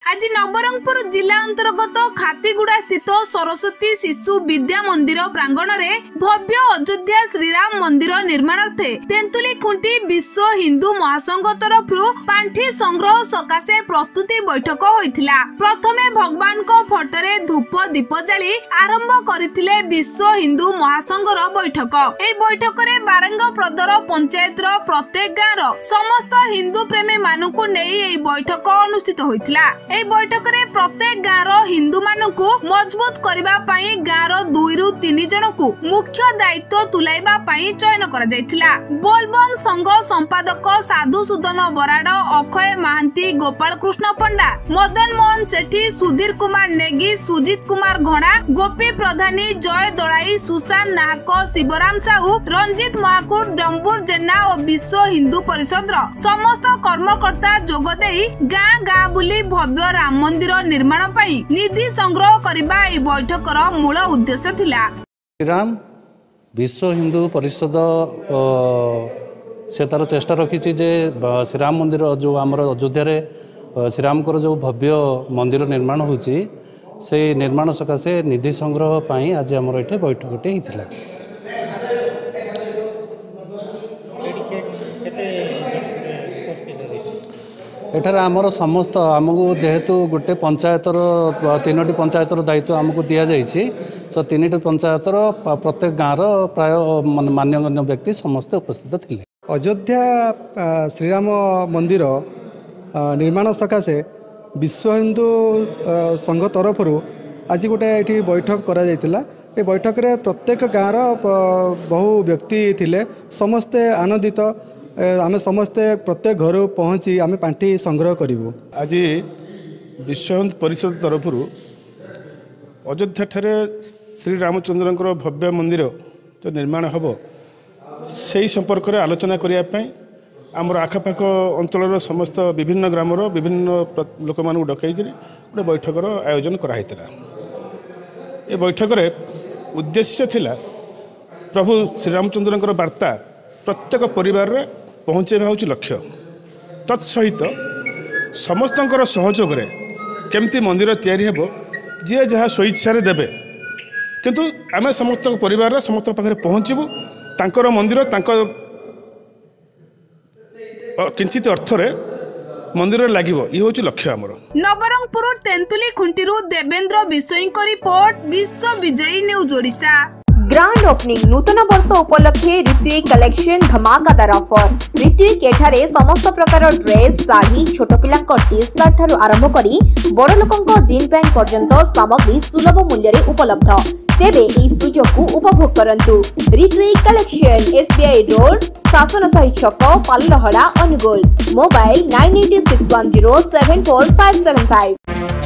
आज नवरंगपुर जिला अंतर्गत खातीगुड़ा स्थित सरस्वती शिशु विद्या मंदिर प्रांगण में भव्य अयोध्या श्रीराम मंदिर निर्माणार्थे तेंतुली खुंटी विश्व हिंदू महासंघ तरफ पांठी संग्रह सकाशे प्रस्तुति बैठक होइथिला। प्रथमे भगवान को फोटोरे धूप दीप जाली आरंभ करथिले विश्व हिंदू महासंघर बैठक। एई बैठक रे बारंग प्रदर पंचायत रो प्रत्येक गाँव समस्त हिंदू प्रेमी मानकु नेई एई बैठक अनुष्ठित होइथिला। एई बैठक रे प्रत्येक गाँव हिंदू मानकु मजबूत करिबा पई गाँव 2 रु 3 जनकु मुख्य दायित्व तुलाइबा पई चयन करा जायथिला। बोलबम संघ संपादक साधु सुदन बराड़, अक्षय महांती, गोपाल कृष्ण पंडा, मदन मोहन सेठी, सुधीर कुमार नेगी, सुजित कुमार घणा, गोपी प्रधानी, जय दलाई, सुशांत नाहक, शिवराम साहू, रंजित महाकुर, डंबुर जेना और विश्व हिंदू परिषद समस्त कर्मकर्ता जोगदेई गाँ गाँ बुली भव्य राम मंदिर निर्माण पई निधि संग्रह करिबा ए बैठकर मूल उद्देश्य थिला। राम विश्व हिंदू परिषद से तार चेष्टा रखी जे श्रीराम मंदिर जो आमर अयोध्या रे श्रीराम को जो भव्य मंदिर निर्माण होची से निर्माण सकाशे निधि संग्रह पाई आज आमर एठे बैठकटे हिथिला। एठार आमर समस्त आमको जेहेतु गोटे पंचायतर 3टी पंचायतर दायित्व आमको दि जाइए सो 3टी पंचायतर प्रत्येक गाँव प्राय मान्यगण्य व्यक्ति समस्ते उपस्थित थे। अयोध्या श्रीराम मंदिर निर्माण सकाशे विश्व हिंदू संघ तरफ आज गोटे ये बैठक करा जायतिला। ए बैठक रे प्रत्येक गाँव बहु व्यक्ति थिले, समस्ते आनंदित। आमे समस्ते प्रत्येक घर पहुँची आमे पांठी संग्रह करूँ। आज विश्व हिंदू परिषद तरफ अयोध्या ठारे श्री रामचंद्र भव्य मंदिर जो निर्माण हम से संपर्क में आलोचना करने आमर आखपाख अंचल समस्त विभिन्न ग्रामर विभिन्न लोक मानू डकई गोटे बैठकर आयोजन कराइला। ये बैठक रे उद्देश्य थिला प्रभु श्रीरामचंद्र वार्ता प्रत्येक परिवार रे पहुँचेबा हूँ लक्ष्य। तत्सहित समस्त सहयोग केमती मंदिर तैयारी हेबो जी जहाँ स्वेच्छा देवे किंतु आम समस्त परिवार समस्त पाखे पहुँचबू तांकर मंदिर तांकर किंचित अर्थ रे मंदिर लागिबो ये होची लक्ष्य आमर। नवरंगपुर तेंतुली खुंटीरु देवेंद्र बिशोई को report Vishwavijayi news Odisha. Grand opening नूतन वर्ष उपलक्षे ऋत्विक कलेक्शन धमाकादार ऑफर। ऋत्विक एठारे समस्त प्रकार ड्रेस, साड़ी, छोट पिलांक टी शर्ट ठारू आरंभ करी बड़ लोकंक जीन पैंट पर्यंत सामग्री सुलभ मूल्य रे उपलब्ध। तेबे ई सुजोग को उपभोग करंतु। ऋत्विक कलेक्शन SBI रोड, शासन साही छक, पालहड़ा, अनुगोल। मोबाइल 9861074575।